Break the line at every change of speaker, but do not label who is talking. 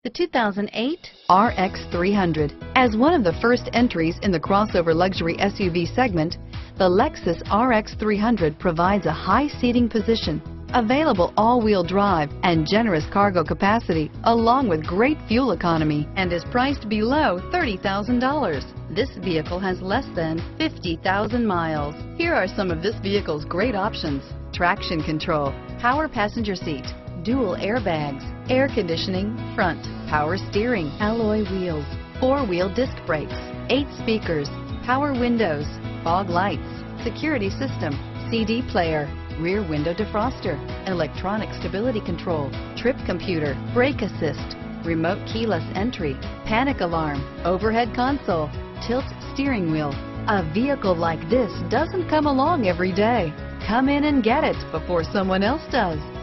The 2008 RX 300. As one of the first entries in the crossover luxury SUV segment, the Lexus RX 300 provides a high seating position, available all-wheel drive, and generous cargo capacity, along with great fuel economy, and is priced below $30,000. This vehicle has less than 50,000 miles. Here are some of this vehicle's great options: traction control, power passenger seat, dual airbags, air conditioning, front, power steering, alloy wheels, four-wheel disc brakes, 8 speakers, power windows, fog lights, security system, CD player, rear window defroster, electronic stability control, trip computer, brake assist, remote keyless entry, panic alarm, overhead console, tilt steering wheel. A vehicle like this doesn't come along every day. Come in and get it before someone else does.